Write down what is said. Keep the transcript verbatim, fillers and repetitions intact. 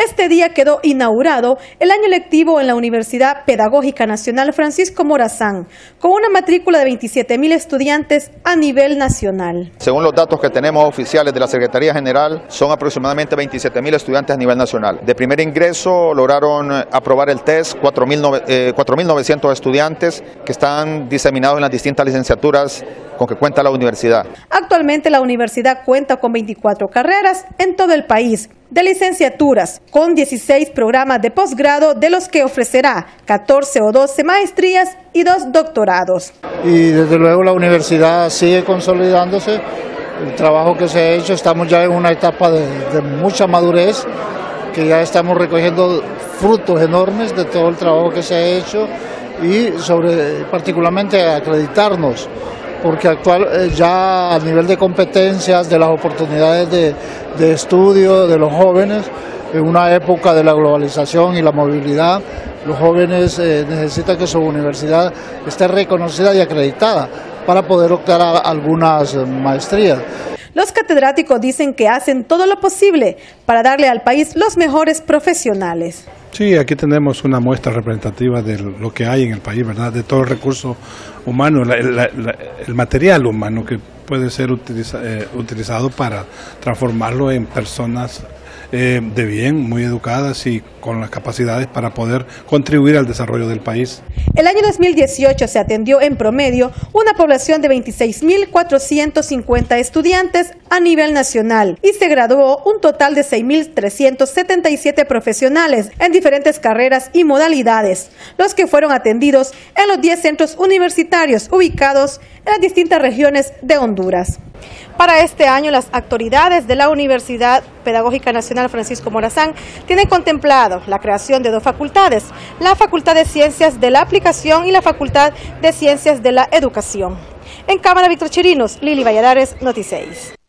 Este día quedó inaugurado el año lectivo en la Universidad Pedagógica Nacional Francisco Morazán, con una matrícula de veintisiete mil estudiantes a nivel nacional. Según los datos que tenemos oficiales de la Secretaría General, son aproximadamente veintisiete mil estudiantes a nivel nacional. De primer ingreso lograron aprobar el test cuatro mil novecientos estudiantes que están diseminados en las distintas licenciaturas con que cuenta la universidad. Actualmente la universidad cuenta con veinticuatro carreras en todo el país de licenciaturas, con dieciséis programas de posgrado, de los que ofrecerá catorce o doce maestrías y dos doctorados. Y desde luego la universidad sigue consolidándose, el trabajo que se ha hecho, estamos ya en una etapa de, de mucha madurez, que ya estamos recogiendo frutos enormes de todo el trabajo que se ha hecho y sobre particularmente acreditarnos, porque actual eh, ya a nivel de competencias, de las oportunidades de, de estudio de los jóvenes, en una época de la globalización y la movilidad, los jóvenes eh, necesitan que su universidad esté reconocida y acreditada para poder optar a algunas maestrías. Los catedráticos dicen que hacen todo lo posible para darle al país los mejores profesionales. Sí, aquí tenemos una muestra representativa de lo que hay en el país, ¿verdad? De todo el recurso humano, la, la, la, el material humano que puede ser utiliza, eh, utilizado para transformarlo en personas eh, de bien, muy educadas y con las capacidades para poder contribuir al desarrollo del país. El año dos mil dieciocho se atendió en promedio una población de veintiséis mil cuatrocientos cincuenta estudiantes a nivel nacional y se graduó un total de seis mil trescientos setenta y siete profesionales en diferentes carreras y modalidades, los que fueron atendidos en los diez centros universitarios ubicados en las distintas regiones de Honduras. Para este año, las autoridades de la Universidad Pedagógica Nacional Francisco Morazán tienen contemplado la creación de dos facultades, la Facultad de Ciencias de la Aplicación y la Facultad de Ciencias de la Educación. En Cámara Víctor Chirinos, Lili Valladares, Noti seis.